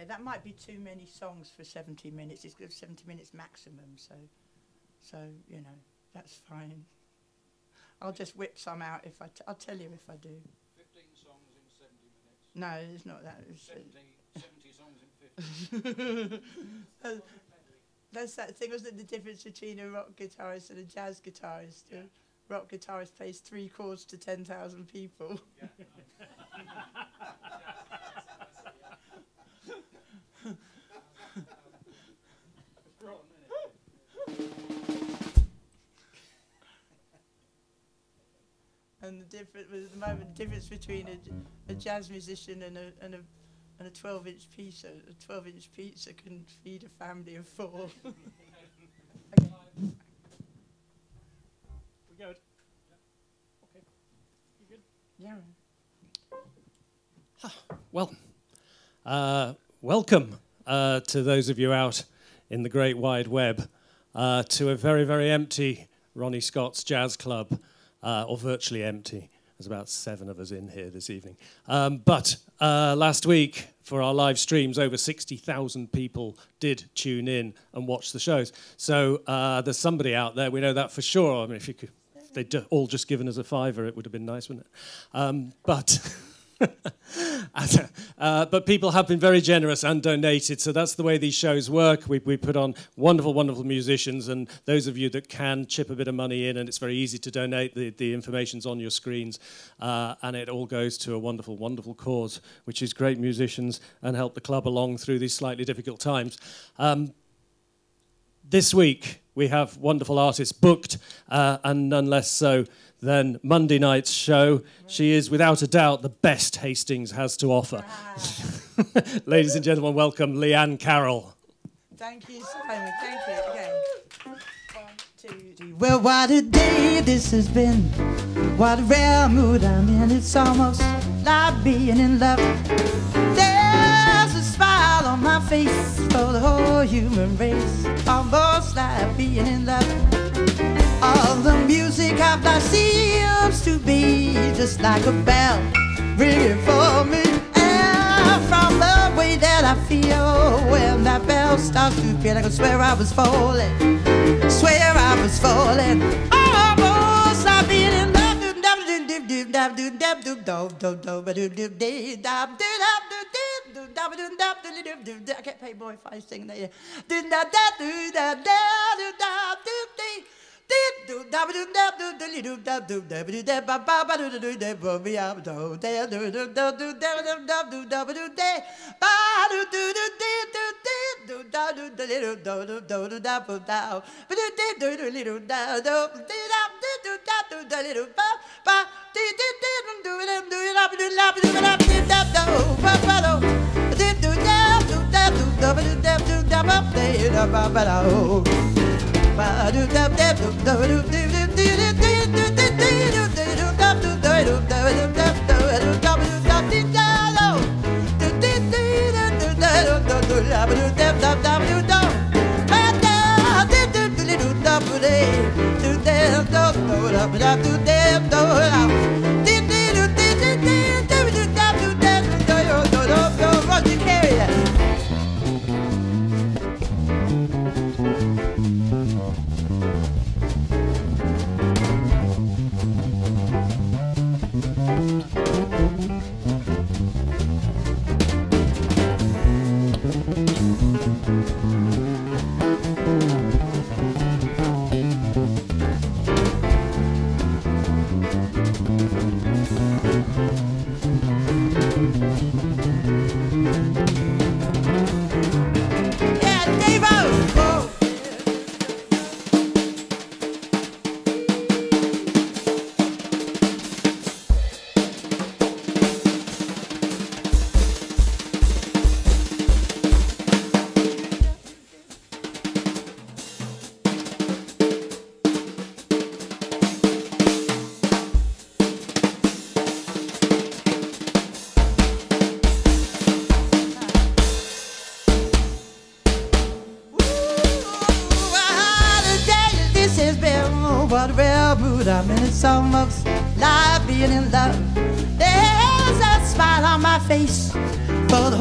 that might be too many songs for 70 minutes. It's 70 minutes maximum, so you know, that's fine. I'll just whip some out if I'll tell you if I do. 15 songs in 70 minutes. No, it's not that. It's 70 songs in 50. That's that thing, wasn't it, the difference between a rock guitarist and a jazz guitarist? Yeah. A rock guitarist plays 3 chords to 10,000 people. Yeah. And the difference between a jazz musician and a 12-inch pizza. A 12-inch pizza can feed a family of 4. Okay. We good? Yeah. Okay. You good? Yeah. Well, welcome to those of you out in the great wide web to a very, very empty Ronnie Scott's Jazz Club, or virtually empty. There's about 7 of us in here this evening. But last week, for our live streams, over 60,000 people did tune in and watch the shows. So there's somebody out there, we know that for sure. I mean, if they'd all just given us a $5, it would have been nice, wouldn't it? But people have been very generous and donated, so that's the way these shows work. We put on wonderful, wonderful musicians, and those of you that can chip a bit of money in, and it's very easy to donate. The information's on your screens, and it all goes to a wonderful, wonderful cause, which is great musicians and help the club along through these slightly difficult times. This week, we have wonderful artists booked, and none less so than Monday night's show. She is, without a doubt, the best Hastings has to offer. Ladies and gentlemen, welcome Liane Carroll. Thank you, Simon. Thank you. Okay. 1, 2, 3. Well, what a day this has been. What a rare mood I'm in. It's almost like being in love. There's a smile on my face for the whole human race. Almost like being in love. All the music of life seems to be just like a bell ringing for me. And from the way that I feel when that bell starts to feel, I could swear I was falling, swear I was falling. Almost like being in love. I can't pay more if I sing that. What a rare mood I'm in. It's almost like being in love. There's a smile on my face for the whole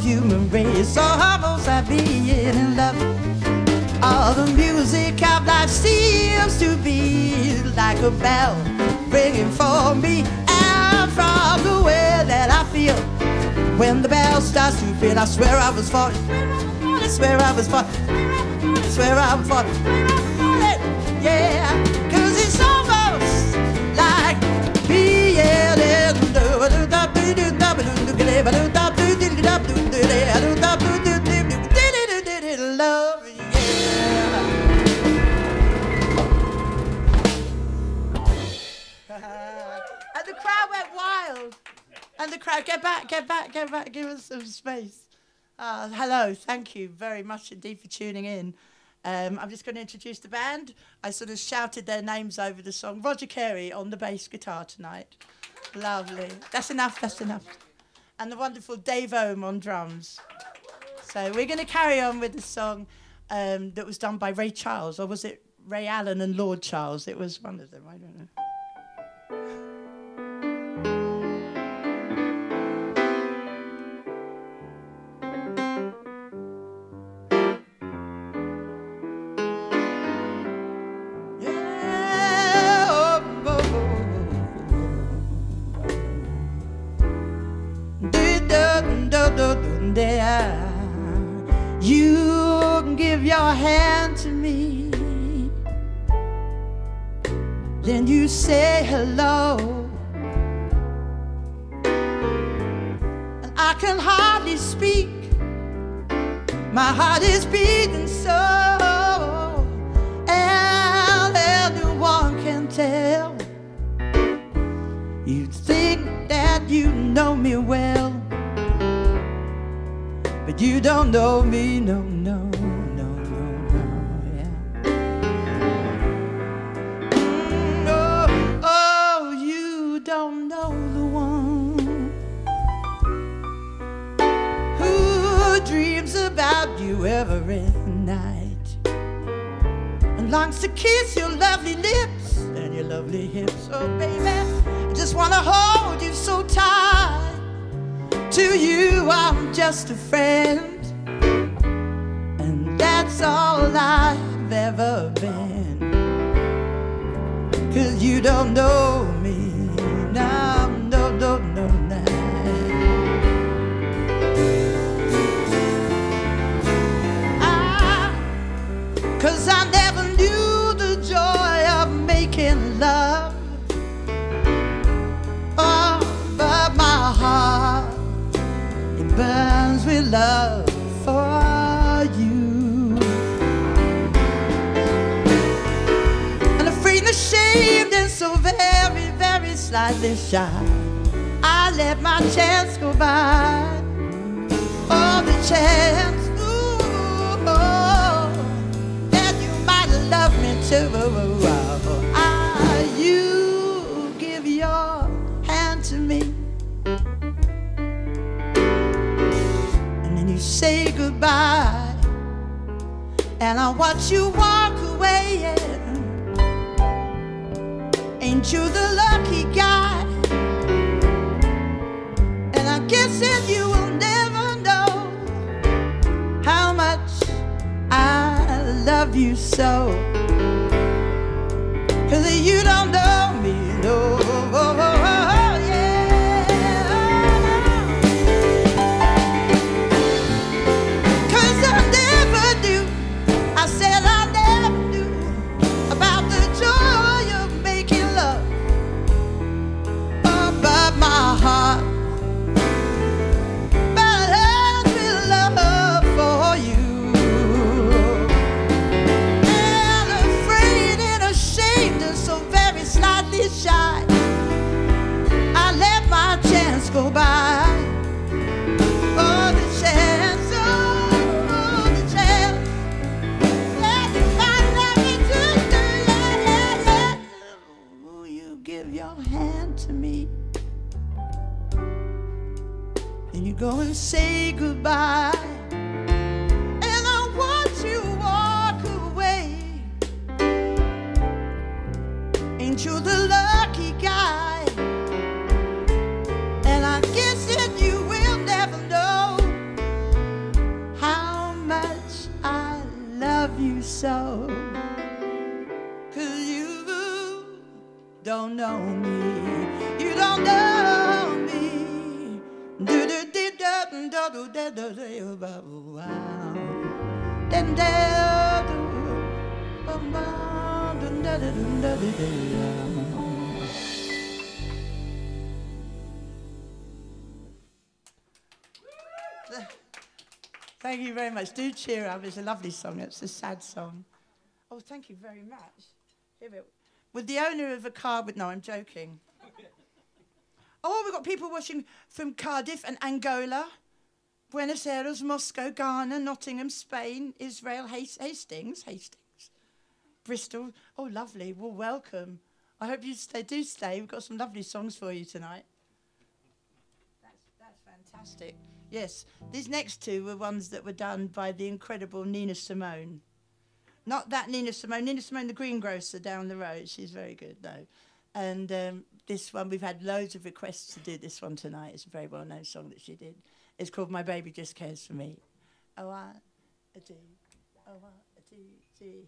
human race, so almost like being in love. All the music of life seems to be like a bell ringing for me, and from the way that I feel when the bell starts to feel, I swear I was falling, I swear I was falling, I swear I was falling, yeah, 'cause it's almost like being in love, yeah. And the crowd went wild. And the crowd, get back, give us some space. Hello, thank you very much indeed for tuning in. I'm just going to introduce the band. I sort of shouted their names over the song. Roger Carey on the bass guitar tonight. Lovely. That's enough, that's enough. And the wonderful Dave Ohm on drums. So we're going to carry on with the song that was done by Ray Charles, or was it Ray Allen and Lord Charles? It was one of them, I don't know. You give your hand to me, then you say hello, and I can hardly speak, my heart is beating so, and anyone can tell. You think that you know me well, but you don't know me, no, no, no, no, no, yeah. Oh, you don't know the one who dreams about you every night and longs to kiss your lovely lips and your lovely hips. Oh, baby, I just want to hold you so tight. To you, I'm just a friend, and that's all I've ever been. 'Cause you don't know me, no, no, no, no, no. 'Cause I never knew the joy of making love. Oh, but my heart burns with love for you. And afraid and ashamed and so very, very slightly shy, I let my chance go by. Oh, the chance, ooh, oh, that you might love me too. You give your hand to me, you say goodbye, and I watch you walk away, yeah. Ain't you the lucky guy? And I guess that you will never know how much I love you so. 'Cause you don't know me, no. Go by. Oh, the chance, oh, the chance. Let me find out me too, yeah, yeah, yeah. Will you give your hand to me? And you go and say goodbye, and I watch you walk away. Ain't you the lucky guy? I guess that you will never know so. 'Cause you don't know me, you don't know me. Thank you very much. Do cheer up. It's a lovely song. It's a sad song. Oh, thank you very much. With the owner of a car with... No, I'm joking. Oh, we've got people watching from Cardiff and Angola, Buenos Aires, Moscow, Ghana, Nottingham, Spain, Israel, Hastings, Bristol. Oh, lovely. Well, welcome. I hope you do stay. We've got some lovely songs for you tonight. That's fantastic. Yes, these next two were ones that were done by the incredible Nina Simone. Not that Nina Simone, the greengrocer down the road. She's very good, though. And this one, we've had loads of requests to do this one tonight. It's a very well-known song that she did. It's called My Baby Just Cares For Me. Oh, I do. Oh, I do.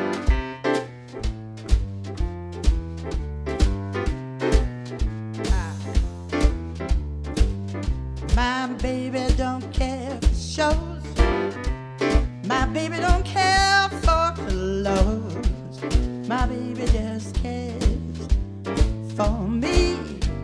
My baby don't care for shows. My baby don't care for clothes. My baby just cares for me.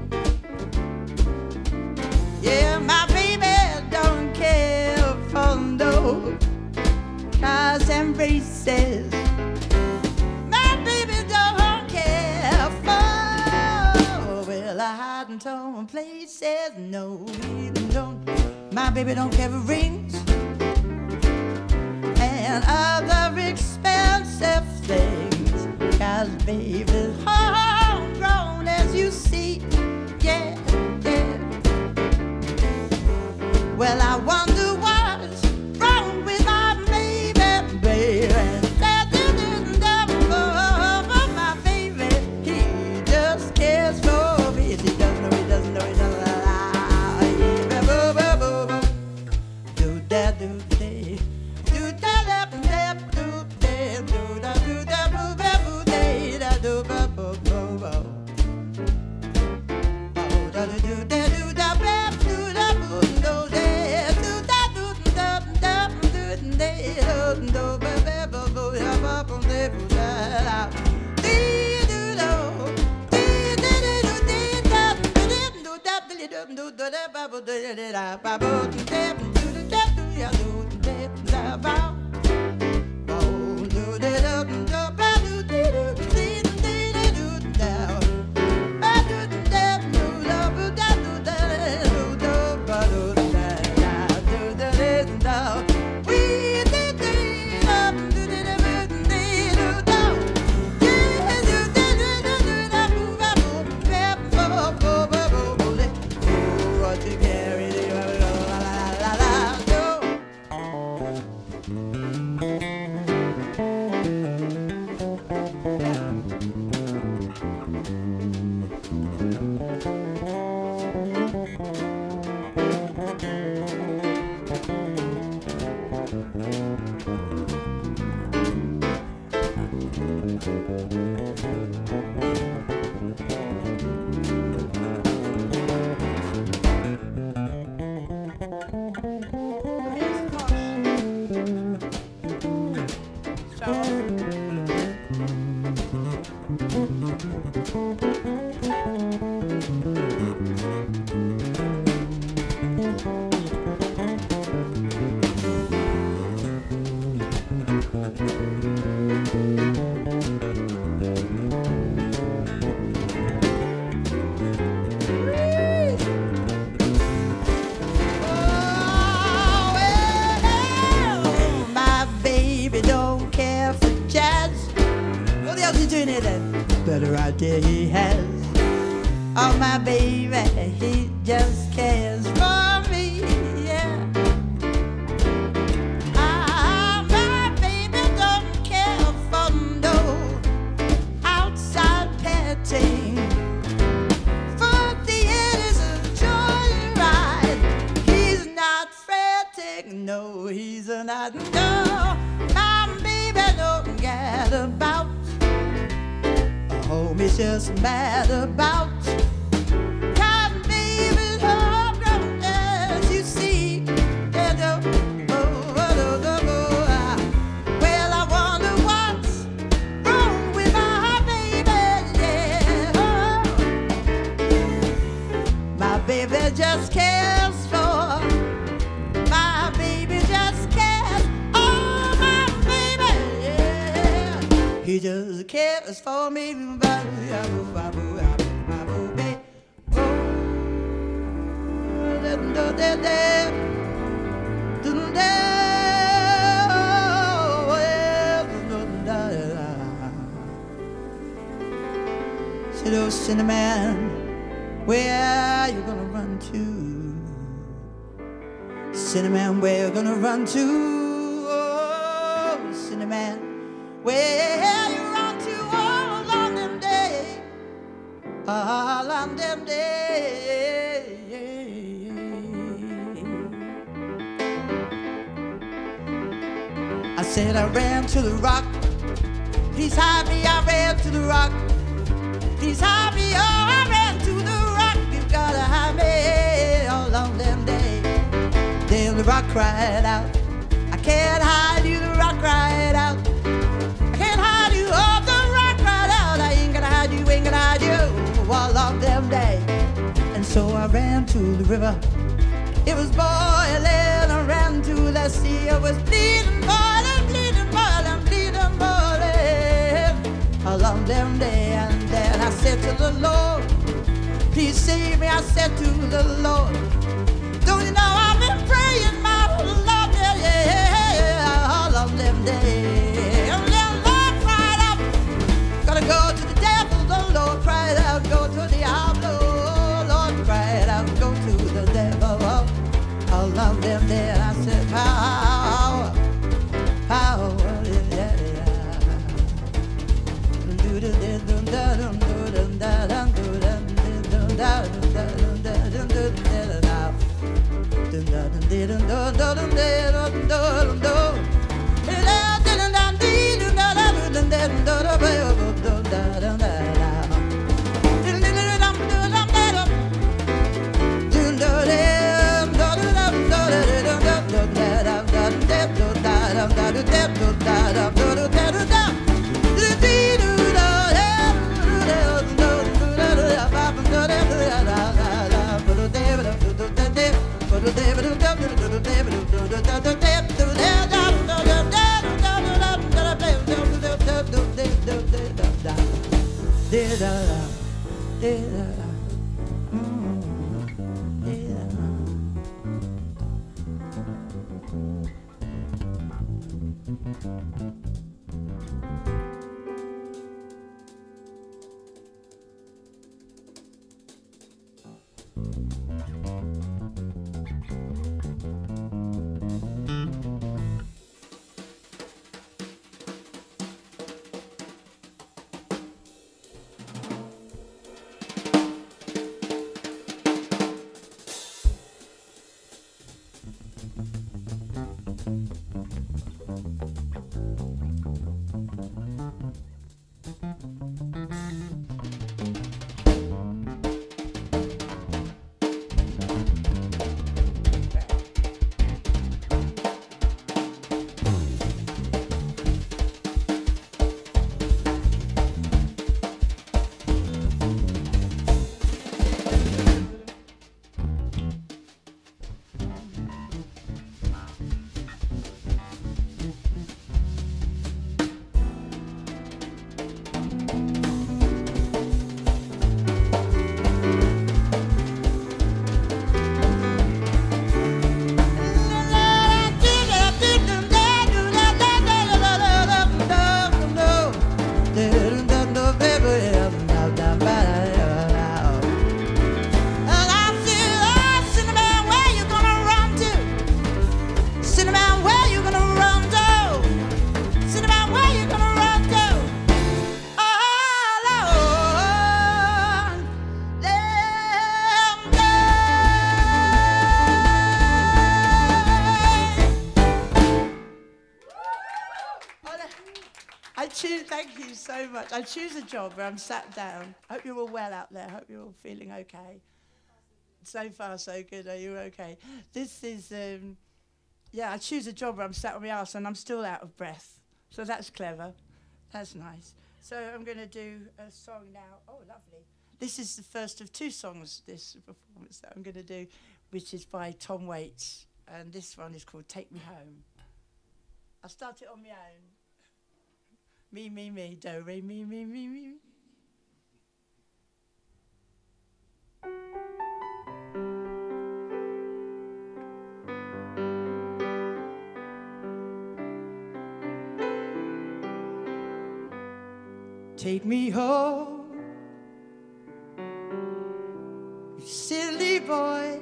Yeah, my baby don't care for no cars and races. My baby don't care for, well, I hide in places. No, he don't. My baby don't care for rings and other expensive things. 'Cause baby's homegrown, as you see. Yeah, yeah. Well, I wonder what's wrong with my baby, baby. My baby, he just cares for me. He doesn't know, he doesn't know, he doesn't know. Do that, do that, do that, do that, do that, do that, do that, do that, do that, do better idea he has. Oh, my baby, he just cares for me, yeah. Ah, my baby don't care for no outside petting. For the end is a joyride. He's not fretting, no, he's not, no. My baby don't get about. Home is just mad about. Cotton baby's homegrown, as you see. Well, I wonder what's wrong with my baby, yeah. My baby just cares for. My baby just cares. Oh, my baby, yeah. He just cares for me. Oh, Cinnamon, where you gonna run to? Cinnamon, where you gonna run to? Oh, Cinnamon, where you run to all on them days? All on them days. I said I ran to the rock. Please hide me, I ran to the rock. Please hide me, oh, I ran to the rock. You've gotta hide me all on them days. Then the rock cried out, I can't hide you, the rock cried out. I can't hide you, oh, the rock cried out. I ain't gonna hide you, ain't gonna hide you all on them days. And so I ran to the river. It was boiling, I ran to the sea. It was bleeding, boiling, bleeding, boiling, bleeding, boiling all on them days. And I said to the Lord, please save me. I said to the Lord, don't you know I've been praying, my Lord, yeah, yeah, all of them days. And then the Lord cried out, gotta go to the devil. The Lord cried out, go to the outlaw. Lord cried out, go to the devil. All of them days. I said, power, power, yeah, yeah. Thank you so much. I choose a job where I'm sat down. Hope you're all well out there. Hope you're all feeling okay. So far, so good. Are you okay? This is, yeah, I choose a job where I'm sat on my arse and I'm still out of breath. So that's clever. That's nice. So I'm going to do a song now. Oh, lovely. This is the first of two songs, this performance that I'm going to do, which is by Tom Waits. And this one is called Take Me Home. I'll start it on my own. Me, me, me, do, re, me, me, me, me. Take me home, you silly boy.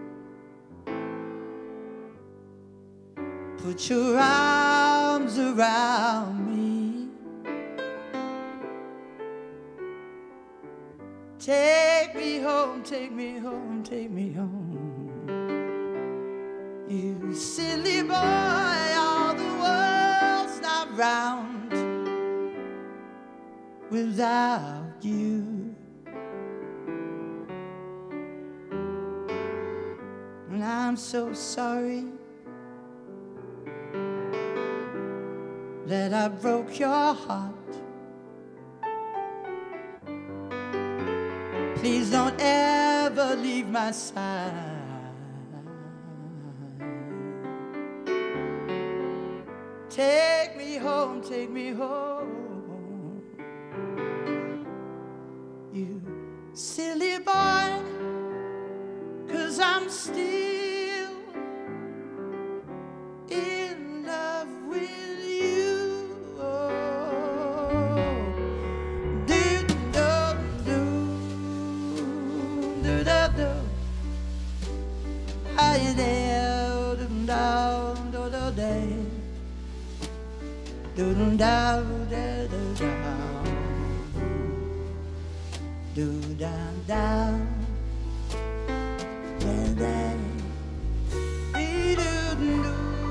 Put your arms around me. Take me home, take me home, take me home. You silly boy, all the world's not round without you. And I'm so sorry that I broke your heart. Please don't ever leave my side. Take me home, take me home. You silly boy, 'cause I'm still in love with you. Oh, do do do do do do. How you there? Do do do do day. Do do do do do do. Do da da da da dee do do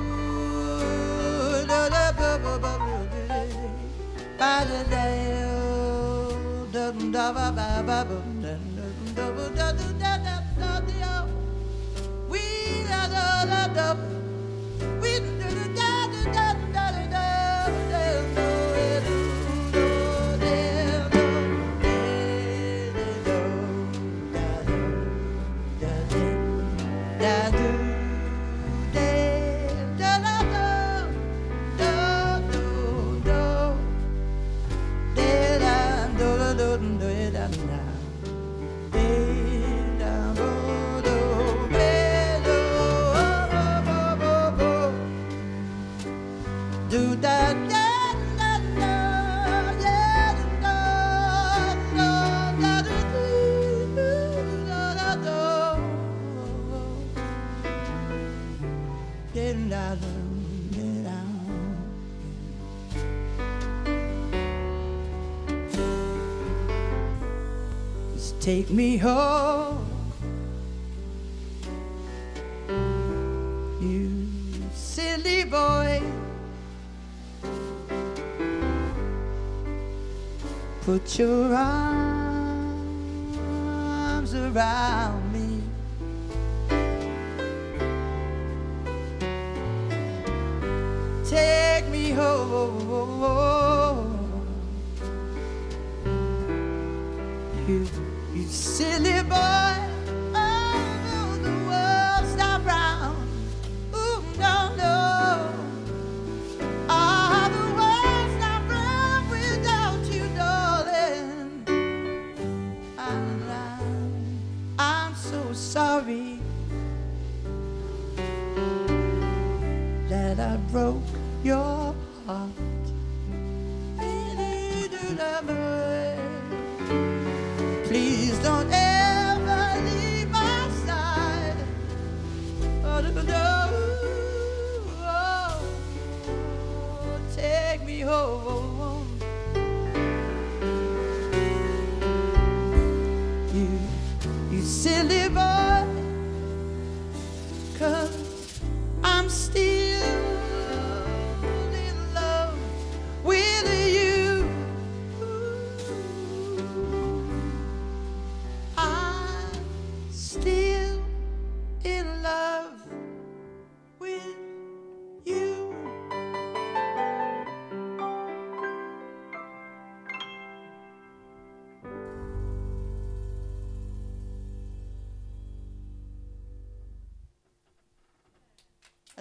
da da ba ba ba ba da da da da ba ba ba ba da da da da da da da we da da da da we da da da da da da da. Take me home, you silly boy. Put your arms around me. Take me home, you silly boy. Oh, the world's not round. Ooh, no, no. Oh, the world's not round without you, darling. I'm so sorry that I broke your heart. Please don't ever leave my side. Oh, no, oh, take me home. You silly boy, 'cause I'm still in love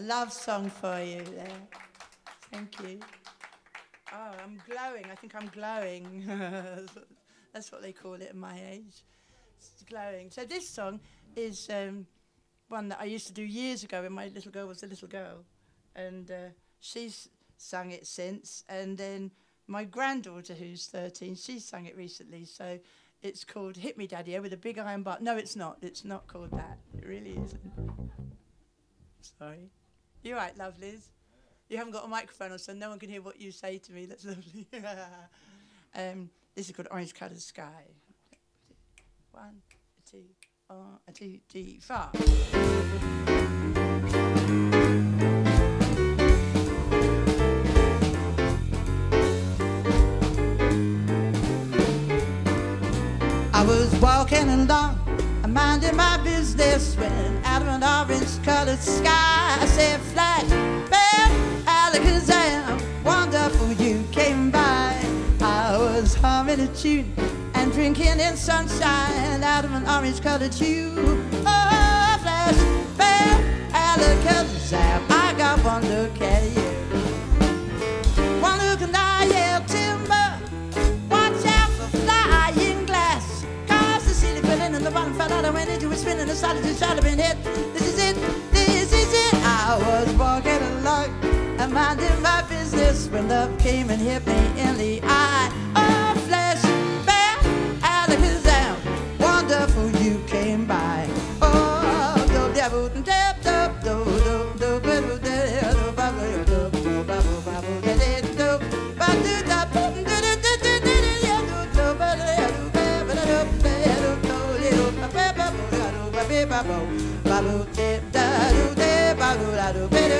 love song for you there. Thank you. Oh, I'm glowing. I think I'm glowing. That's what they call it at my age. It's glowing. So this song is one that I used to do years ago when my little girl was a little girl. And she's sung it since. And then my granddaughter, who's 13, she's sung it recently. So it's called Hit Me Daddy with a big iron bar. No, it's not. It's not called that. It really isn't. Sorry. You're right, lovelies. You haven't got a microphone on, so no one can hear what you say to me. That's lovely. This is called Orange Coloured Sky. 1, 2, 2, 3, 4. I was walking along, I'm minding my business, when out of an orange-colored sky I said, flash, bam, alakazam, wonderful, you came by. I was humming a tune and drinking in sunshine out of an orange-colored tube. Oh, flash, bam, alakazam, I got one look at you. One look and I yell timber, watch out for flying glass. Cause the ceiling fell in and the bottom fell out. I went into a spin and the solid just shot have been hit. This is it, this is it. I was walking along and minding my business when love came and hit me in the eye. Oh, flash, bam, alakazam, wonderful, you came by. Oh, do dabble dab dub do do do do do babble do do babble babble do do babble da do do do do do do do babble do babble do babble do babble babble da do de babble da do do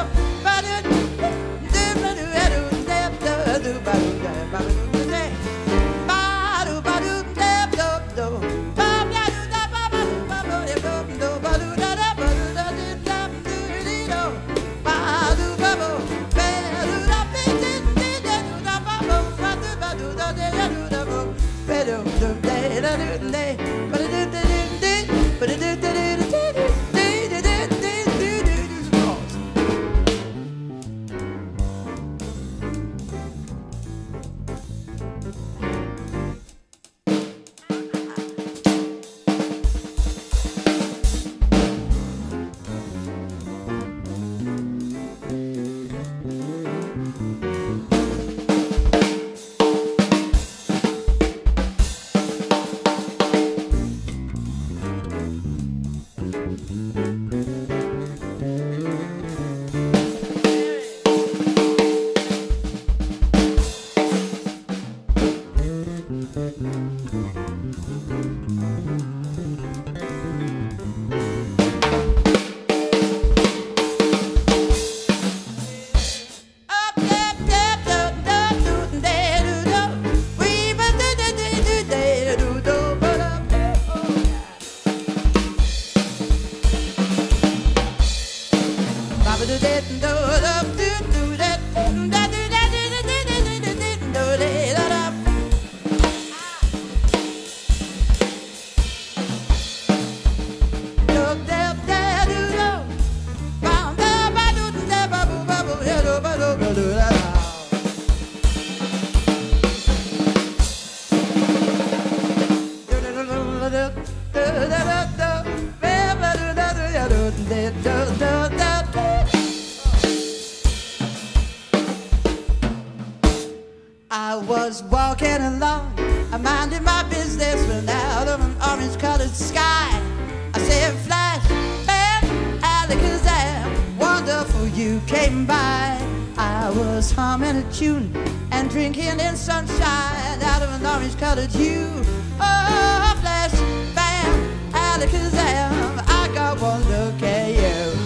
I was walking along, I minded my business when out of an orange-colored sky I said, flash, bam, alakazam, wonderful, you came by. I was humming a tune and drinking in sunshine out of an orange-colored hue. Oh, flash, bam, alakazam, I got one look at you.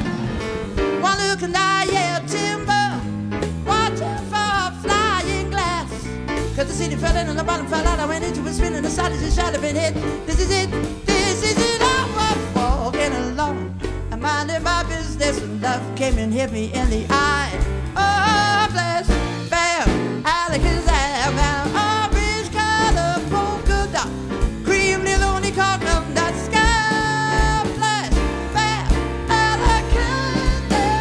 One look and I yelled timber, watch out for flying glass. Cause the city fell in and the bottom fell out. I went into a spin and the side just shot have been hit. This is it, this is it. I was walking along, I minded my business when love came and hit me in the eye. Oh, flash, bam, alakazam, orange color polka dot, cream little unicorn from that sky. Flash, bam, alakazam.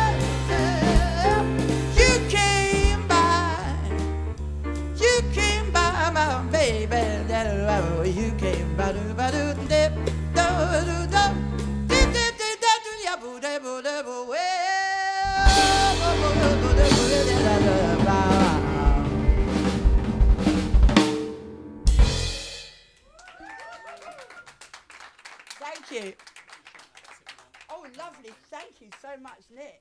Thank you. Oh, lovely. Thank you so much, Nick.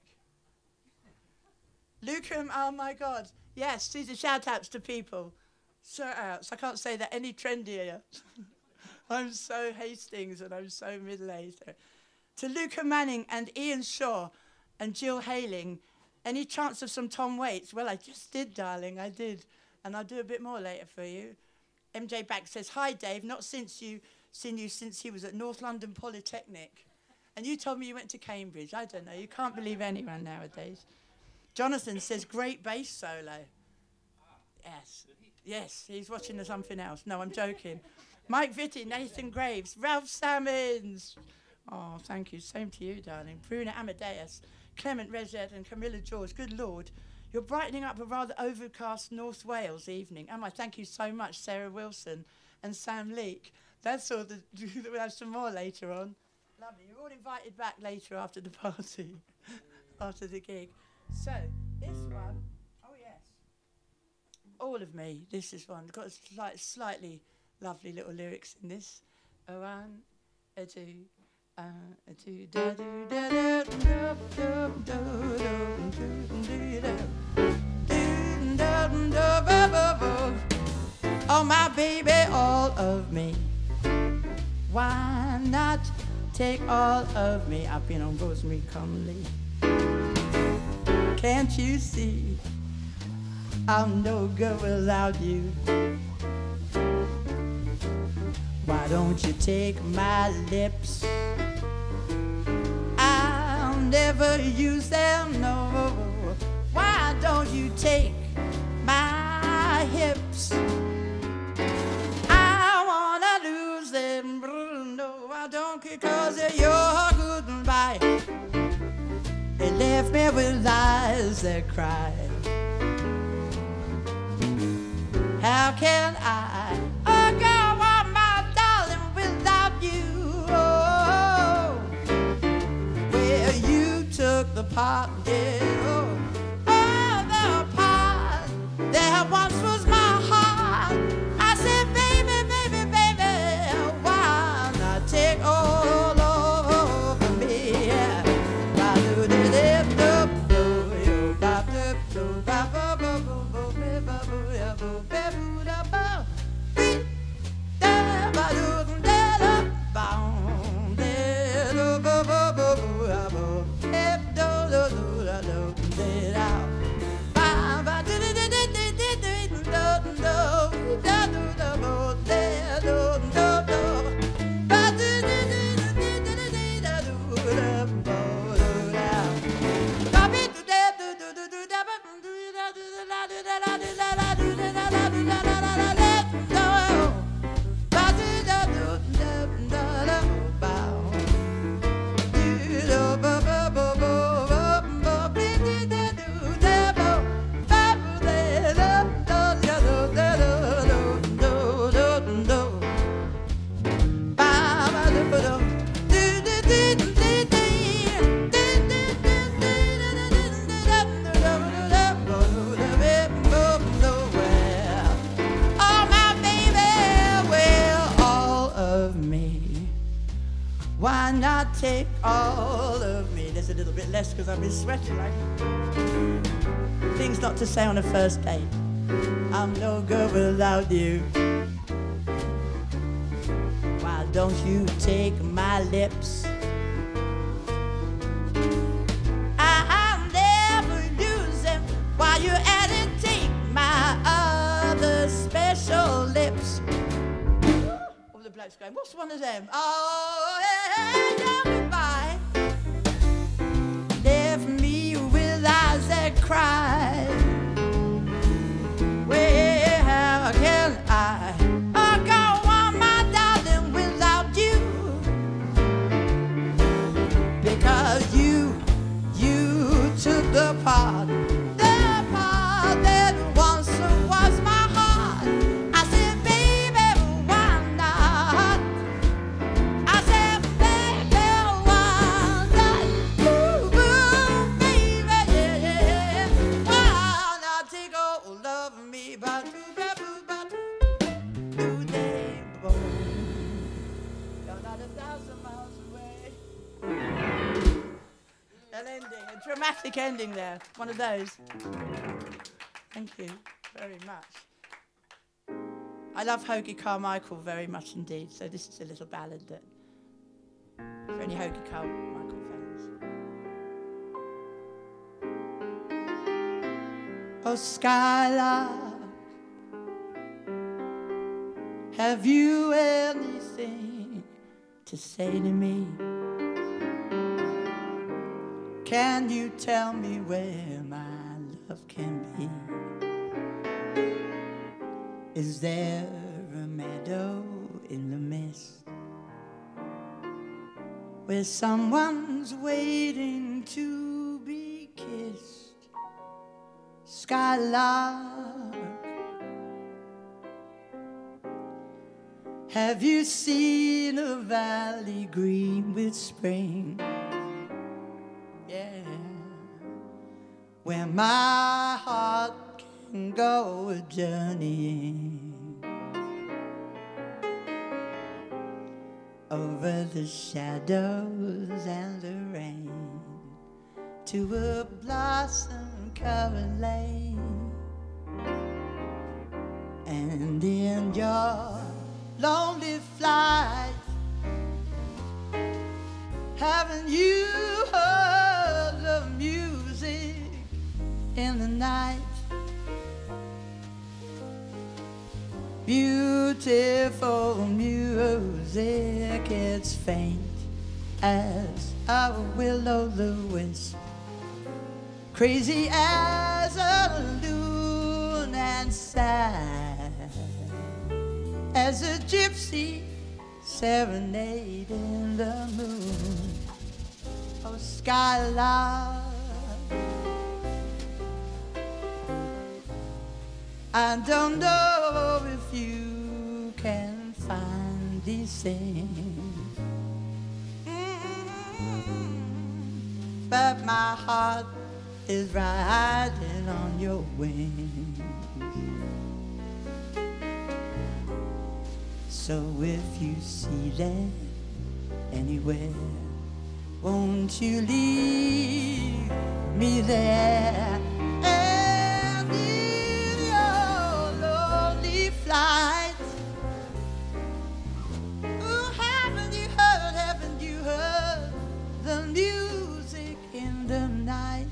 Lucas, oh my God. Yes, these are shout-outs to people. Shout-outs. I can't say that any trendier. I'm so Hastings and I'm so middle-aged. To Luca Manning and Ian Shaw and Jill Haling, any chance of some Tom Waits? Well, I just did, darling, I did. And I'll do a bit more later for you. MJ Back says, hi, Dave, not seen you since he was at North London Polytechnic. And you told me you went to Cambridge. I don't know, you can't believe anyone nowadays. Jonathan says, great bass solo. Yes, yes, he's watching something else. No, I'm joking. Mike Vitti, Nathan Graves, Ralph Salmons. Oh, thank you. Same to you, darling. Bruno Amadeus, Clement Rezet and Camilla George. Good Lord, you're brightening up a rather overcast North Wales evening. Am I? Thank you so much, Sarah Wilson and Sam Leake. That's all. We'll have some more later on. Lovely. You're all invited back later after the party, after the gig. So, this one, oh yes, All of Me. This is one. Got slightly lovely little lyrics in this. A one, a two, a two, da do da da da da da da da. Oh my baby, all of me. Why not take all of me? I've been on Rosemary Conley. Can't you see I'm no good without you? Why don't you take my lips? I'll never use them, no. Why don't you take my hips? I wanna lose them, no, I don't care, 'cause of your goodbye. They left me with eyes that cry. How can I go on, my darling, without you? Oh, where you took the part, yeah, oh, the part that once was my heart. I said, baby, baby, baby, why not take all over me? Why not take all of me? There's a little bit less because I've been sweating like things not to say on a first date. I'm no good without you. Why don't you take my lips? I'll never use them. While you're at it, take my other special lips. All the blokes going, what's one of them? Oh, hey, goodbye. Left me with eyes that cry. Well, how can I go on, my darling, without you? Because you took the part that once was my heart. I said, baby, why not? I said, baby, why not? Ooh, baby, yeah, yeah. dramatic ending there. One of those. Thank you very much. I love Hoagie Carmichael very much indeed, so this is a little ballad that for any Hoagie Carmichael fans. Oh, Skylark, have you anything to say to me? Can you tell me where my love can be? Is there a meadow in the mist where someone's waiting to be kissed? Skylark, have you seen a valley green with spring? Yeah, where my heart can go a journeying over the shadows and the rain to a blossom-covered lane. And in your lonely flight, haven't you heard the music in the night? Beautiful music, it's faint as a will-o'-the-wisp, crazy as a loon, and sad as a gypsy serenading the moon. Oh, Skylark, I don't know if you can find these things, but my heart is riding on your wings. So if you see them anywhere, won't you leave me there? And in your lonely flight, oh, haven't you heard the music in the night?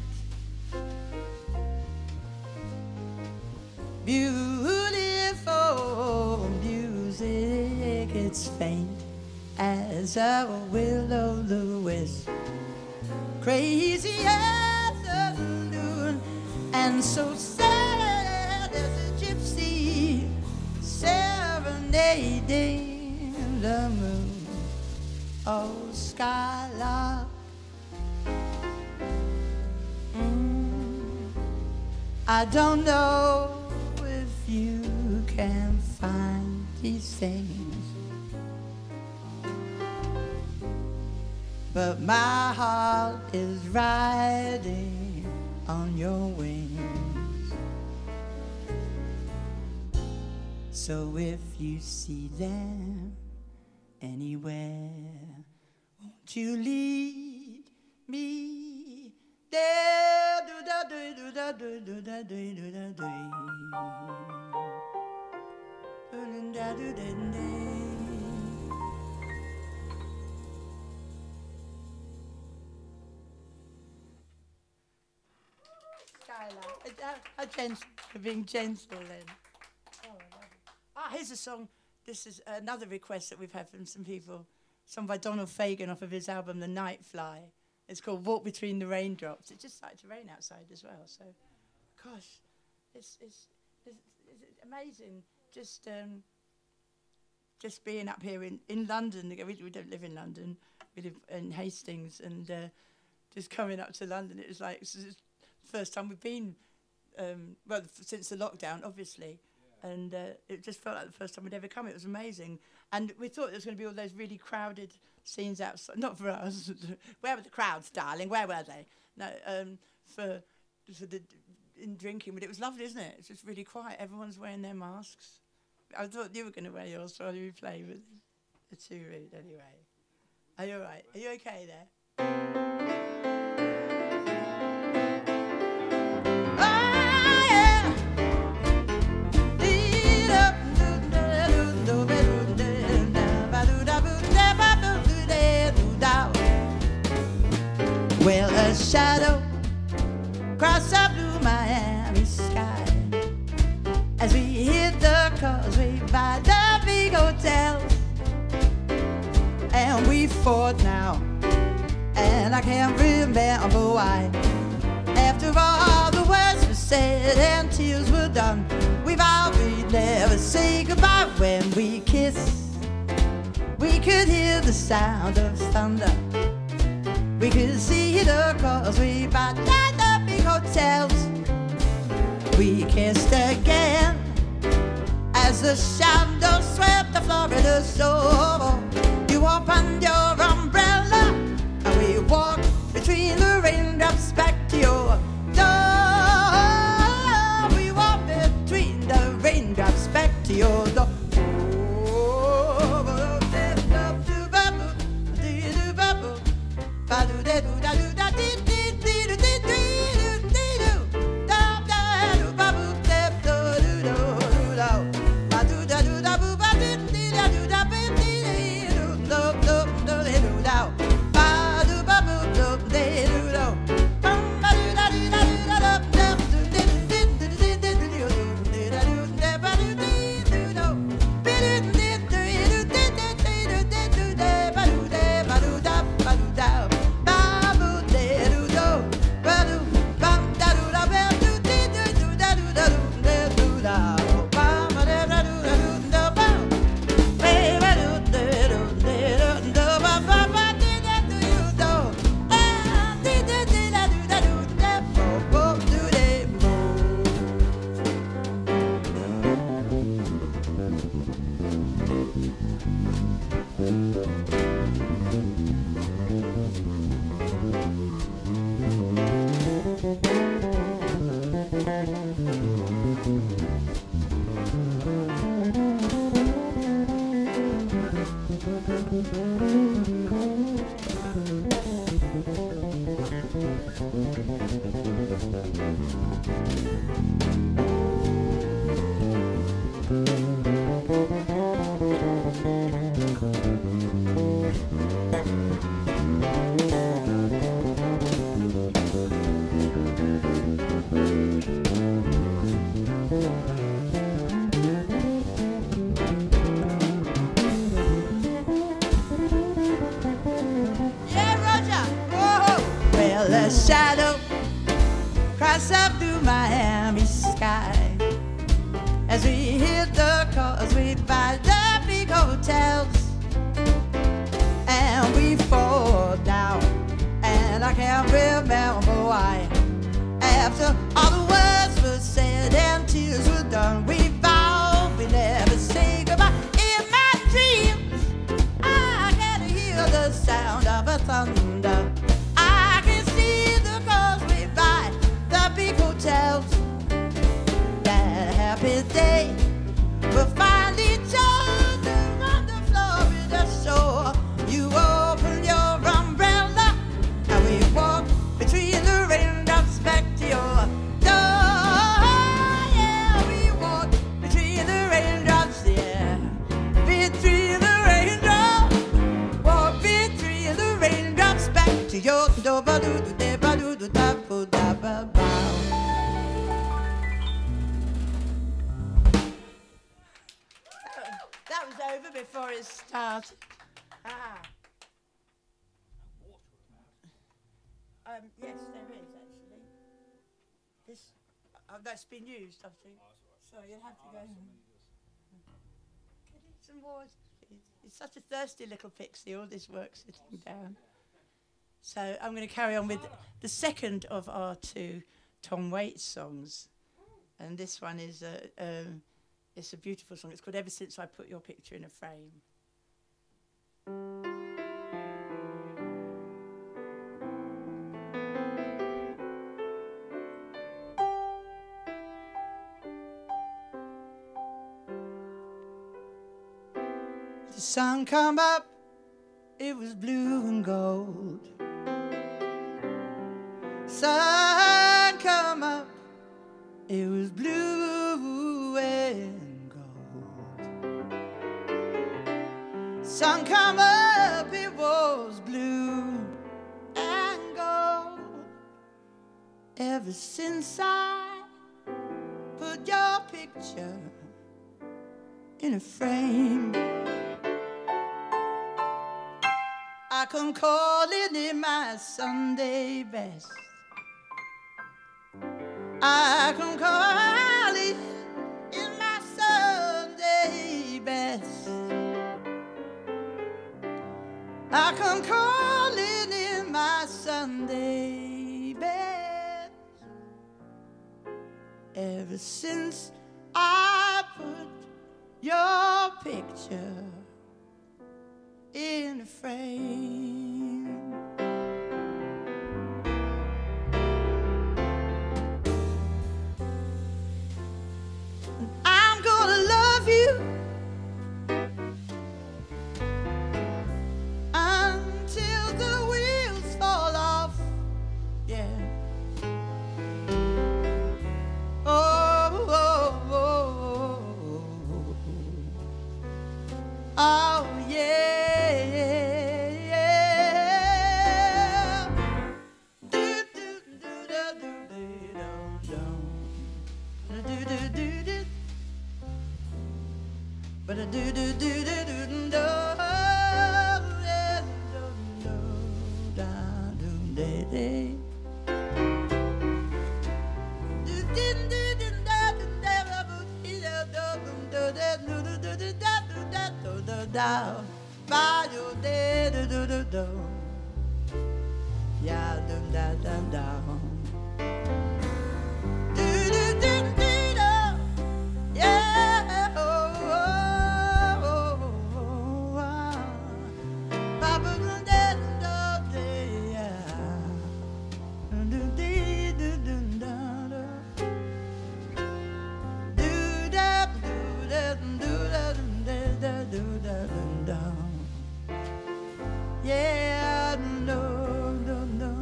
Beautiful music, it's faint as a will-o'-the-wisp, crazy as a loon, and so sad as a gypsy serenading the moon. Oh, Skylark, I don't know if you can find these things, but my heart is riding on your wings. So if you see them anywhere, won't you lead me there? Do da do do da do do da do do da do. Do da do da do. How gentle, being gentle then. Oh, I love it. Ah, here's a song. This is another request that we've had from some people. Song by Donald Fagen off of his album The Night Fly. It's called Walk Between the Raindrops. It just started to rain outside as well. So, gosh, it's amazing. Just being up here in London. We don't live in London. We live in Hastings, and just coming up to London, it was like it's the first time we've been. Well, since the lockdown, obviously, and it just felt like the first time we'd ever come. It was amazing, and we thought there was going to be all those really crowded scenes outside. Not for us. Where were the crowds, darling? Where were they? No, for the in drinking, but it was lovely, isn't it? It's just really quiet. Everyone's wearing their masks. I thought you were going to wear yours while you play, but it's too rude anyway. Are you all right? Are you okay there? across the blue Miami sky. As we hit the causeway by the big hotels, and we fought now, and I can't remember why. After all the words were said and tears were done, we vowed we'd never say goodbye. When we kissed, we could hear the sound of thunder. We could see the causeway by the big hotels. We kissed again as the shadows swept the Florida shore. You opened your umbrella and we walked between the raindrops back to your door. We walked between the raindrops back to your door. Shadow cross up through Miami sky as we hit the causeway by the big hotels, and we fall down, and I can't remember why. After all the words were said and tears were done, we vowed we never say goodbye. In my dreams, I can hear the sound of a thunder. That happy day we'll find each other on the Florida shore. You open your umbrella and we walk between the raindrops back to your door. Yeah, we walk between the raindrops, yeah, between the raindrops. Walk between the raindrops back to your door. That was over before it started. Yes, there is actually. This, that's been used, I think. So you'll have to go. Get in some water. It's such a thirsty little pixie. All this work sitting down. So I'm going to carry on with the second of our two Tom Waits songs, and this one is it's a beautiful song. It's called Ever Since I Put Your Picture in a Frame. The sun come up, it was blue and gold. Sun come up, it was blue and gold. Sun come up, it was blue and gold. Ever since I put your picture in a frame, I come calling in my Sunday best. I come calling in my Sunday best. I come calling in my Sunday best. Ever since I put your picture in a frame, I'm gonna love you until the wheels fall off. Yeah. Oh, oh, oh, oh, oh, yeah, yeah. Do, do, do, do, do, do, do, do, do, do, do. But I do do do do do do do yeah, no, no, no.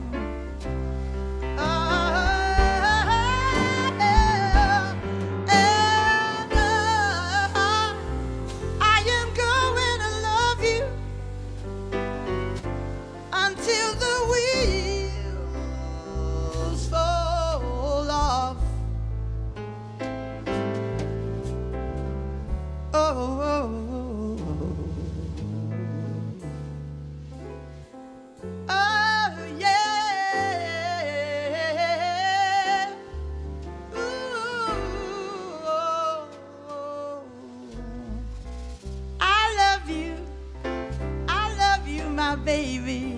I am going to love you until the wheels fall off. Oh, oh, oh, oh, yeah. Ooh, oh, oh. I love you, my baby,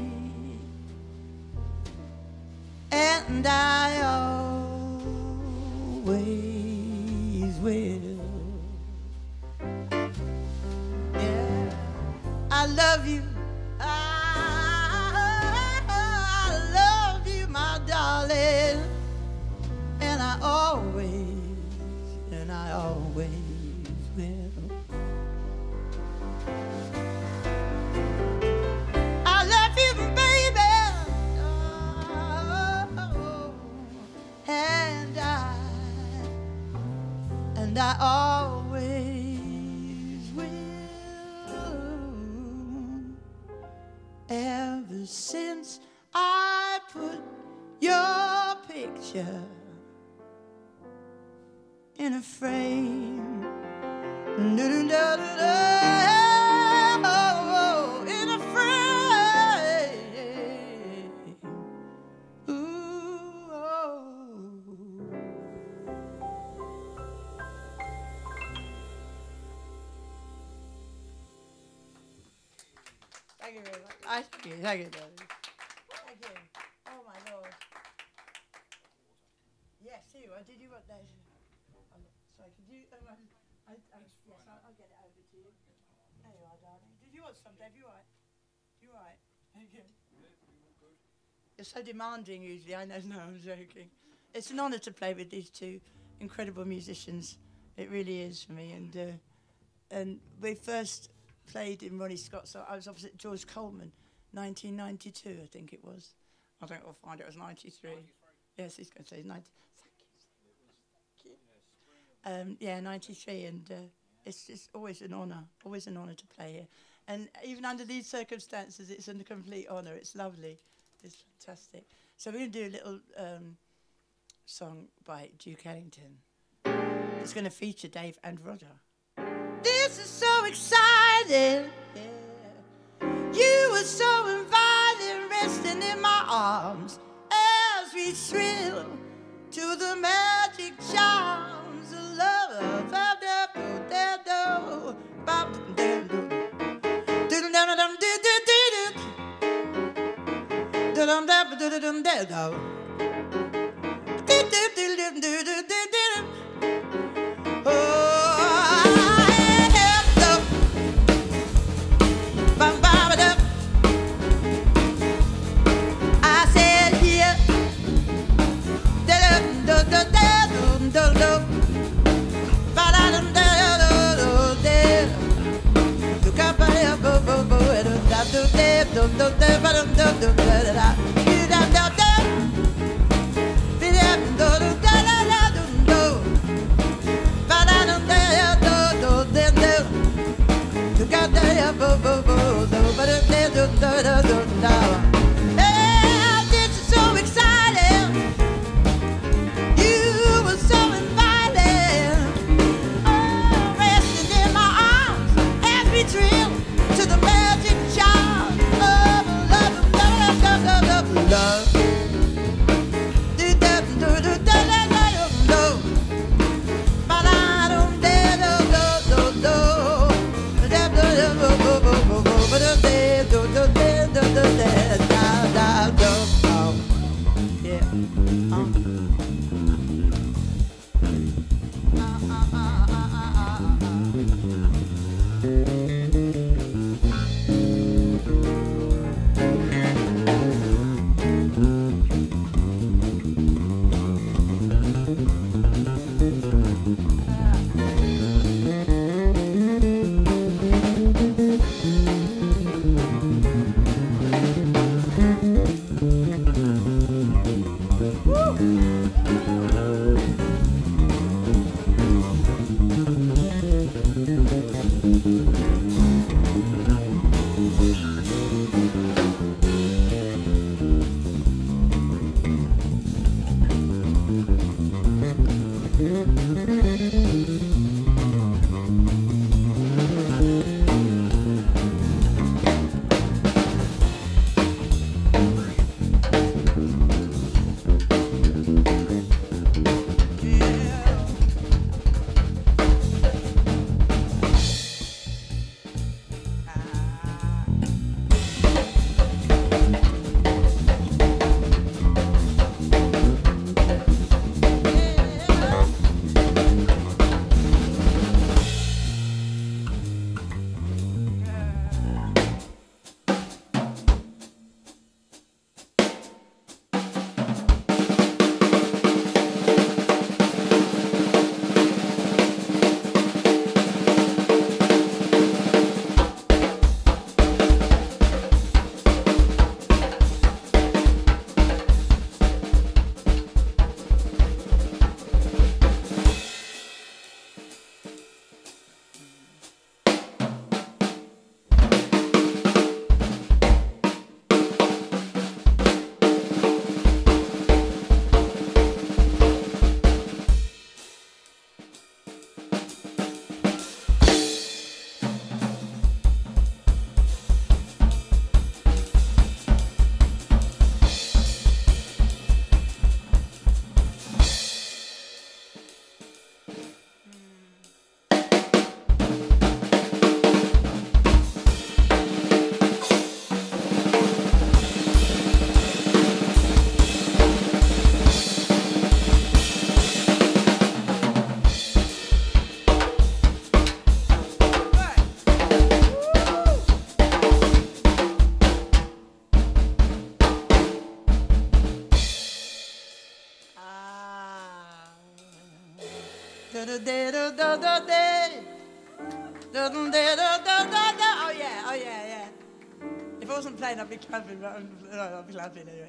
and I always will. Yeah, I love you. I love you, my darling, and I always will. I love you, baby, oh, and I always will. Ever since I put your picture in a frame, in a frame. Ooh, oh. Thank you very much. Thank you, darling. Thank you. Oh my Lord. Yes, here. Did you want that? Sorry, could you? Yes, I'll get it over to you. There you are, darling. Did you want some, Dave? You all right? You all right? Thank you. You're so demanding usually. I know. No, I'm joking. It's an honour to play with these two incredible musicians. It really is for me. And we first played in Ronnie Scott's. So I was opposite George Coleman, 1992, I think it was. I think we'll find it was 93. Yes, he's going to say 90. Thank you. Yeah, 93, and it's just always an honour to play here. And even under these circumstances, it's a complete honour. It's lovely. It's fantastic. So we're going to do a little song by Duke Ellington. It's going to feature Dave and Roger. This is so exciting. Yeah. You were so inviting, resting in my arms as we thrill to the magic charms of love. Oh yeah, yeah. If I wasn't playing, I'd be clapping, but I'll be clapping anyway.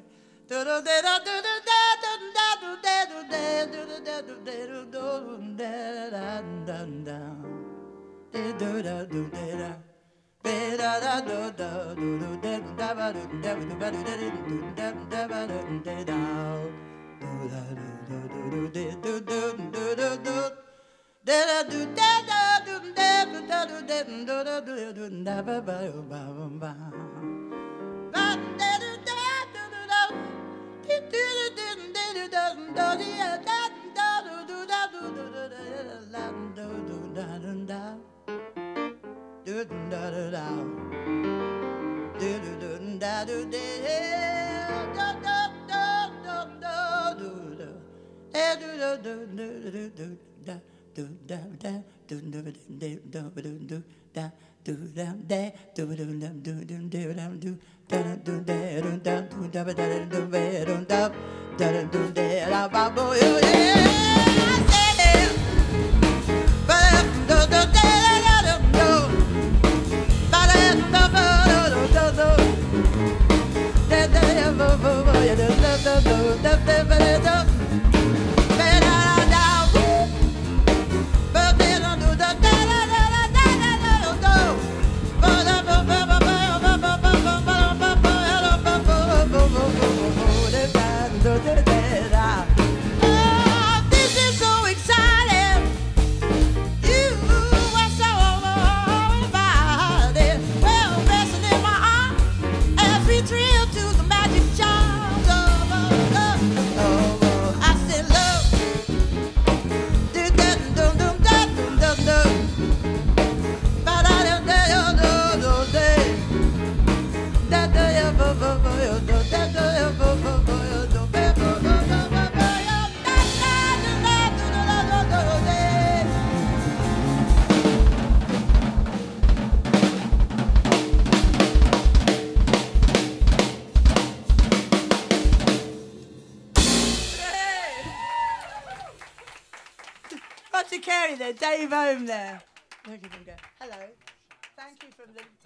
Dave home there. Look at him go. Hello. Thank you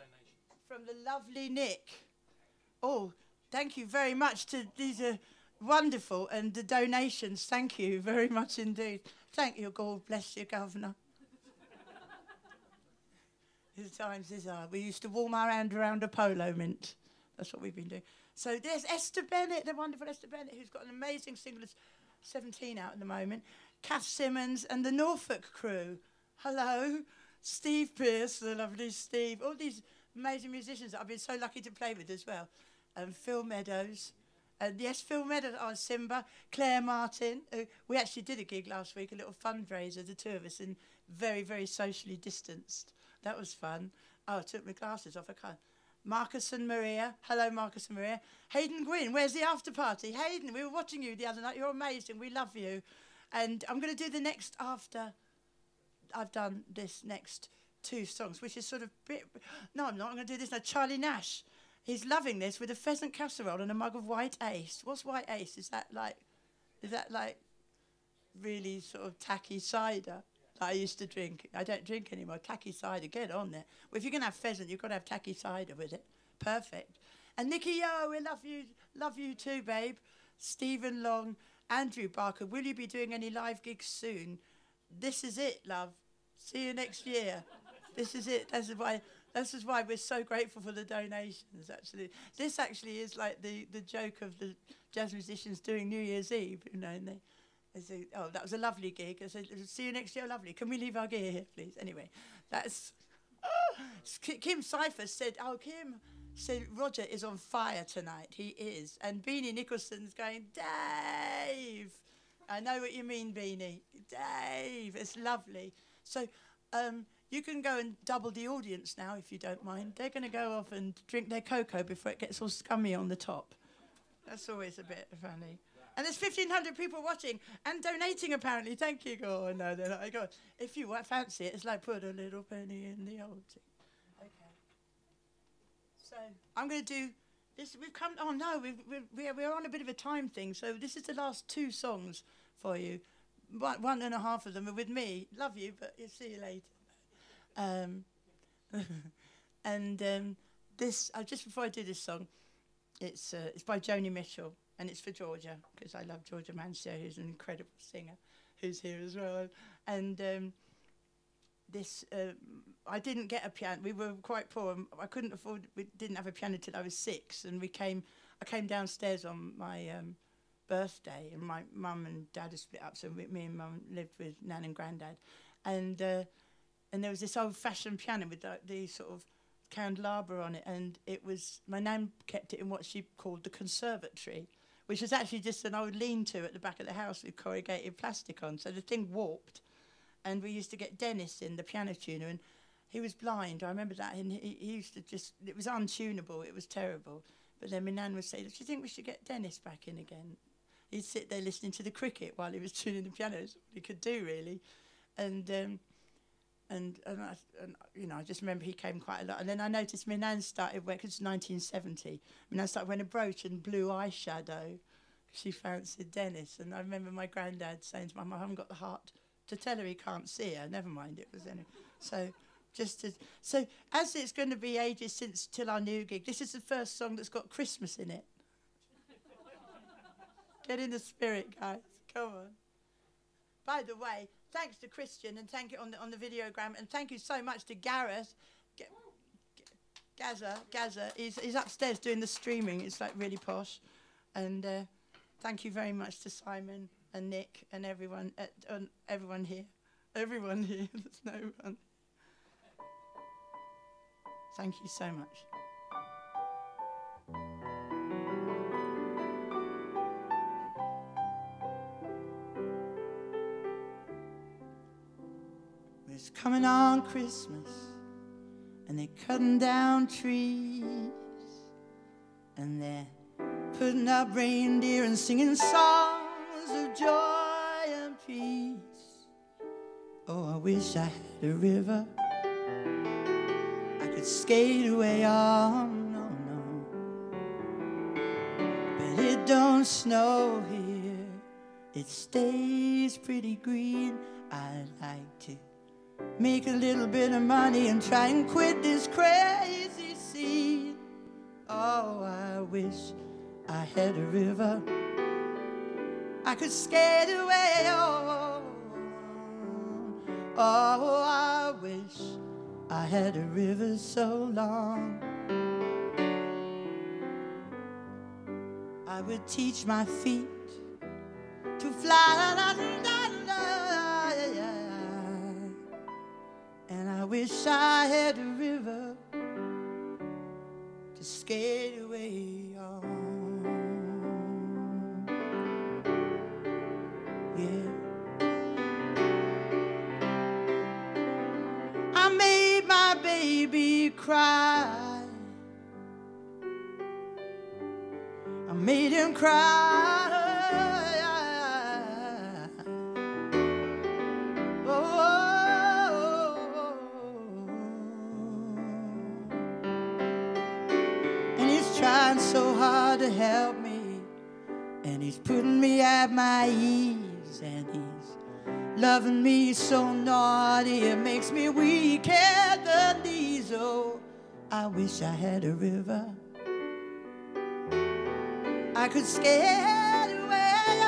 from the lovely Nick. Oh, thank you very much. These are wonderful, and the donations. Thank you very much indeed. Thank you. God bless you, Governor. The times these are. We used to warm our hand around a polo mint. That's what we've been doing. So there's Esther Bennett, the wonderful Esther Bennett, who's got an amazing single, 17 out at the moment. Kath Simmons and the Norfolk crew. Hello. Steve Pearce, the lovely Steve. All these amazing musicians that I've been so lucky to play with as well. Phil Meadows. Yes, Phil Meadows. Oh, Simba. Claire Martin. We actually did a gig last week, a little fundraiser, the two of us, and very, very socially distanced. That was fun. Oh, I took my glasses off. I can't. Marcus and Maria. Hello, Marcus and Maria. Hayden Gwynn, where's the after party? Hayden, we were watching you the other night. You're amazing. We love you. And I'm going to do the next after I've done this next two songs, which is sort of no, I'm not. I'm going to do this now. Charlie Nash, he's loving this with a pheasant casserole and a mug of white ace. What's white ace? Is that like really sort of tacky cider that I used to drink? I don't drink anymore. Tacky cider, get on there. Well, if you're going to have pheasant, you've got to have tacky cider with it. Perfect. And Nikki Yo, we love you too, babe. Stephen Long. Andrew Barker, will you be doing any live gigs soon? This is it, love. See you next year. This is it. This is why we're so grateful for the donations, actually. This actually is like the joke of the jazz musicians doing New Year's Eve, you know, and they say, oh, that was a lovely gig. I said, see you next year, lovely. Can we leave our gear here, please? Anyway, that's... Kim Cypher said, oh, Kim... So Roger is on fire tonight. He is. And Beanie Nicholson's going, Dave. I know what you mean, Beanie. Dave. It's lovely. So you can go and double the audience now, if you don't mind. They're going to go off and drink their cocoa before it gets all scummy on the top. That's always a bit funny. And there's 1,500 people watching and donating, apparently. Thank you. Oh, no, they're not. God. If you fancy it, it's like put a little penny in the old thing. So I'm going to do this. We've come. Oh no, we're on a bit of a time thing. So this is the last two songs for you. One and a half of them are with me. Love you, but you'll see you later. This just before I do this song, it's by Joni Mitchell and it's for Georgia because I love Georgia Mancio, who's an incredible singer, who's here as well. And I didn't get a piano. We were quite poor. I couldn't afford. We didn't have a piano till I was 6, and I came downstairs on my birthday, and my mum and dad had split up, so me and mum lived with Nan and Grandad, and there was this old-fashioned piano with the sort of candelabra on it, and it was, my nan kept it in what she called the conservatory, which was actually just an old lean-to at the back of the house with corrugated plastic on, so the thing warped, and we used to get Dennis in, the piano tuner, and he was blind, I remember that, and he used to just, it was untunable, it was terrible, but then my nan would say, do you think we should get Dennis back in again? He'd sit there listening to the cricket while he was tuning the piano, that's what he could do, really, and you know, I just remember he came quite a lot. And then I noticed my nan started wearing, because it's 1970, my nan started wearing a brooch and blue eyeshadow. She fancied Dennis. And I remember my granddad saying to my mum, I haven't got the heart to tell her he can't see her. Never mind, it was anyway. So as it's going to be ages since till our new gig, this is the first song that's got Christmas in it. Get in the spirit, guys. Come on. By the way, thanks to Christian, and thank you on the videogram, and thank you so much to Gareth. Gazza, he's upstairs doing the streaming. It's like really posh. And thank you very much to Simon and Nick and everyone here. Everyone here. There's no one. Thank you so much. It's coming on Christmas, and they're cutting down trees, and they're putting up reindeer and singing songs of joy and peace. Oh, I wish I had a river I could skate away on, no. But it don't snow here, it stays pretty green. I'd like to make a little bit of money and try and quit this crazy scene. Oh, I wish I had a river I could skate away on. Oh, I wish I had a river so long I would teach my feet to fly. And I wish I had a river to skate away on. Yeah. I made my baby cry. I made him cry. Trying so hard to help me, and he's putting me at my ease, and he's loving me so naughty it makes me weak at the knees. Oh, I wish I had a river I could skate away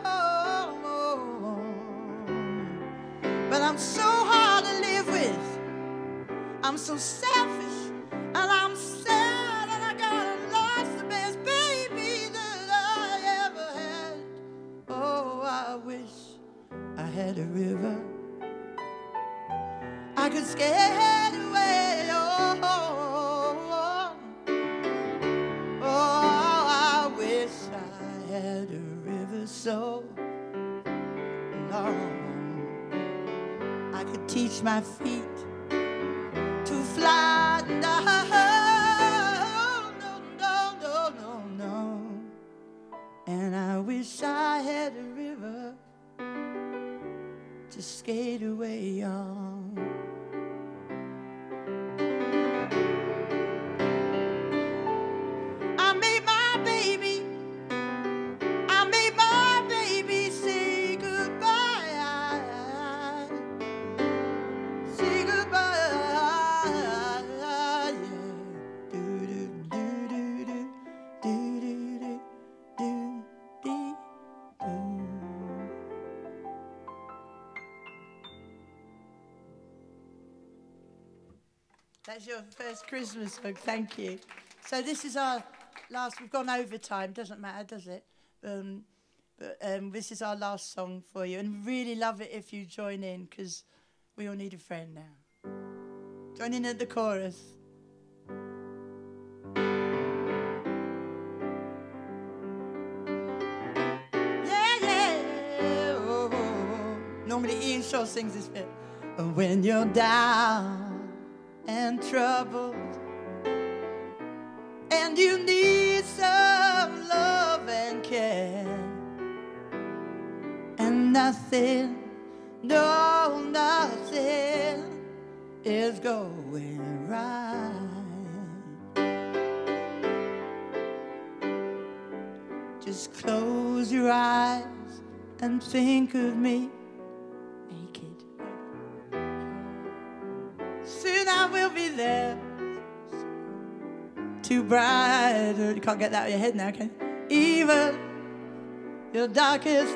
on. But I'm so hard to live with, I'm so selfish, and I'm sad. I wish I had a river I could skate away on. Oh, I wish I had a river so long I could teach my feet to fly. No. And I wish I had a river to skate away on. I made my baby say goodbye. Say goodbye. Yeah. That's your first Christmas song, thank you. So this is our last, we've gone overtime, doesn't matter, does it? But this is our last song for you, and really love it if you join in, because we all need a friend now. Join in at the chorus. Yeah, yeah. Oh, oh, oh. Normally Ian Shaw sings this bit. When you're down and troubled, and you need some love and care, and nothing, no, nothing is going right. Just close your eyes and think of me naked. Soon I will be there. Too bright, you can't get that out of your head now, can you? Even your darkest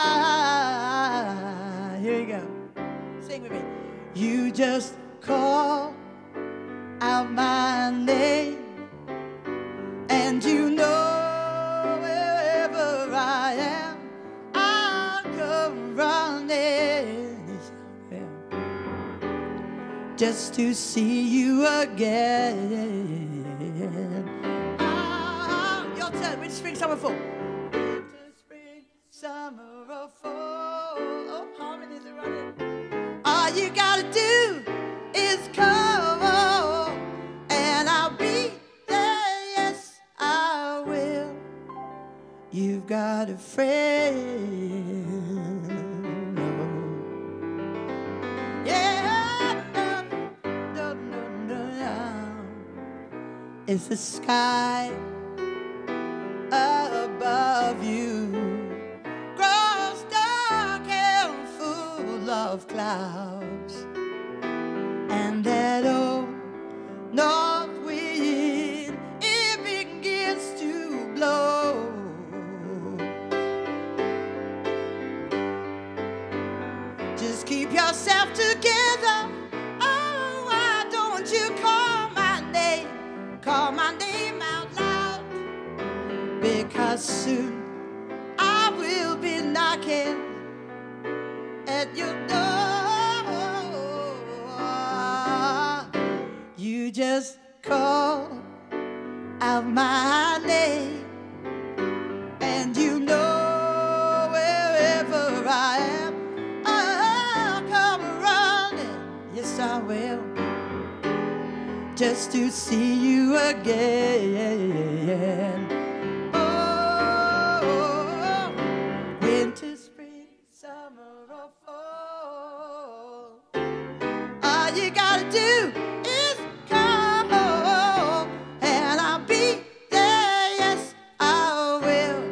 night. Here we go. Sing with me. You just call out my name, and you know wherever I am, I'll come running. Just to see you again. Your turn. Which spring, summer, fall? Winter, spring, summer, or fall. Oh, harmonies are running. All you gotta do is come on, and I'll be there. Yes, I will. You've got a friend. Is the sky above you grows dark and full of clouds, and that old north wind, it begins to blow. Just keep yourself together. Oh, why don't you call my name? Call my name out loud, because soon I will be knocking at your door. You just call out my name, and you know wherever I am, I'll come running. Yes, I will. Just to see you again. Oh, winter, spring, summer, or fall. All you gotta do is come home, and I'll be there. Yes, I will.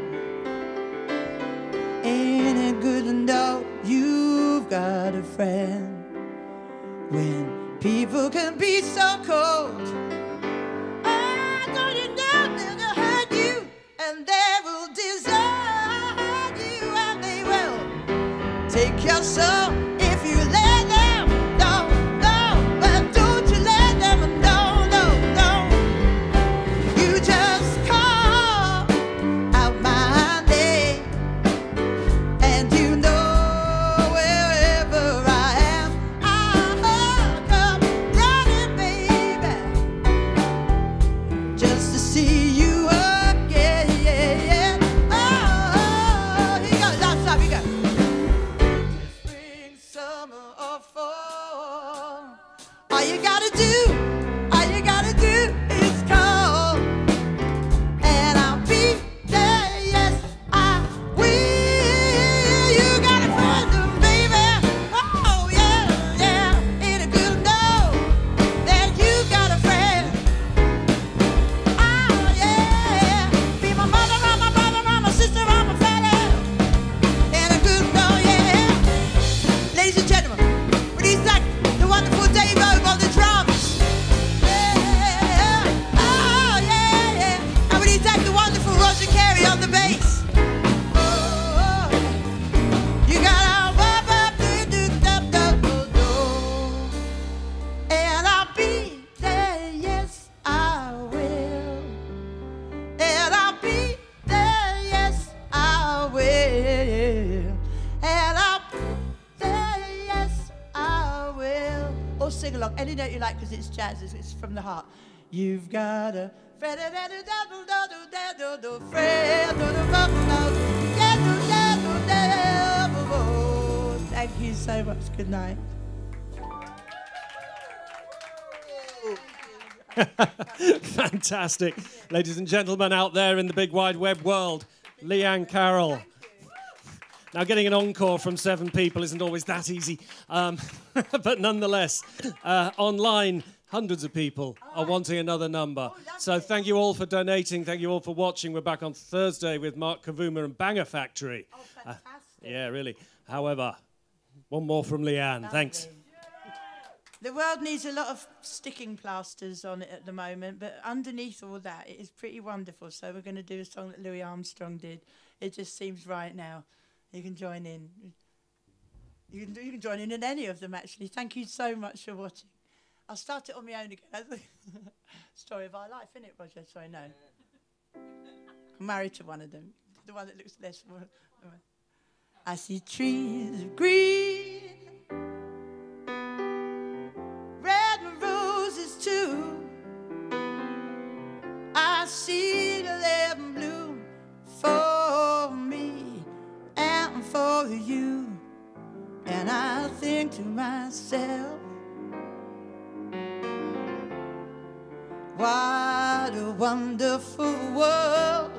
Ain't it good to know you've got a friend when people can be so cold? Oh, don't you know they'll hurt you, and they will desert you, and they will take your soul if you let them. No, no, but don't you let them. No, no, no. You just call out my name, and you know wherever I am, I'll come running, baby, just to see you again. Oh, here goes, stop, here goes. Spring, summer, sing along. Any note you like, because it's jazz. It's from the heart. You've got a Thank you so much. Good night. Fantastic. Ladies and gentlemen out there in the big wide web world, Liane Carroll. Now, getting an encore from 7 people isn't always that easy, but nonetheless, online, hundreds of people are wanting another number. So thank you all for donating. Thank you all for watching. We're back on Thursday with Mark Kavuma and Banger Factory. Oh, fantastic. Yeah, really. However, one more from Liane. Thanks. The world needs a lot of sticking plasters on it at the moment, but underneath all that, it is pretty wonderful. So we're going to do a song that Louis Armstrong did. It just seems right now. You can join in. You can join in any of them, actually. Thank you so much for watching. I'll start it on my own again. Story of our life, isn't it, Roger? Sorry, no. I'm married to one of them. The one that looks less... I see trees of green, red roses too. I see them bloom for me and for you. And I think to myself, what a wonderful world.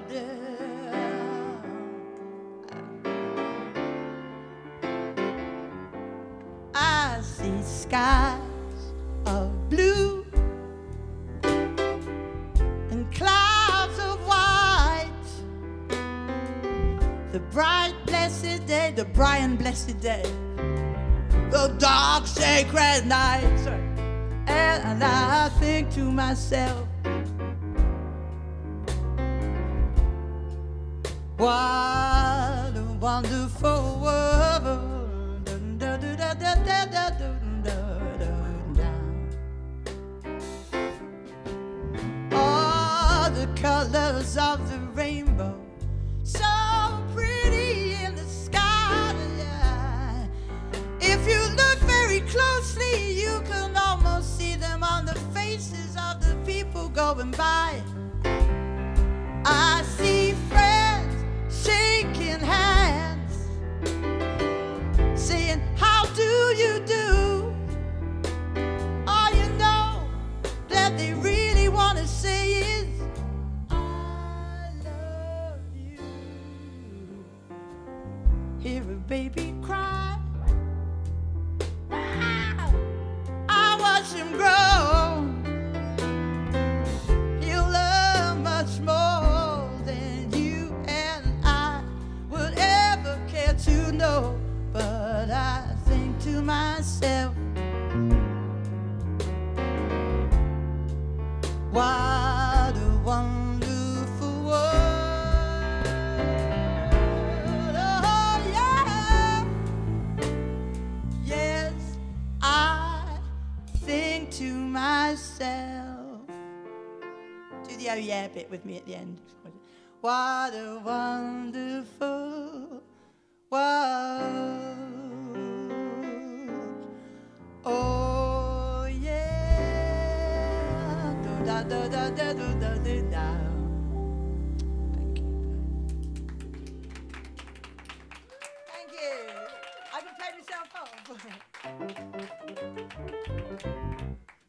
I see skies of blue and clouds of white. The bright blessed day, the bright and blessed day, the dark sacred night. Sorry. And I think to myself, what a wonderful world. All the colors of the rainbow, so pretty in the sky. If you look very closely, you can almost see them on the faces of the people going by. I see friends shaking hands, saying, how do you do? All you know that they really want to say is, I love you. Hear a baby cry, I watch him grow. He'll learn much more than you and I would ever care to know. But I think to myself, what a wonderful world. Oh, yeah. Yes, I think to myself. Do the oh yeah bit with me at the end. What a wonderful world. Oh yeah. Do da da da da do da do da. Thank you. Thank you. I can play myself off.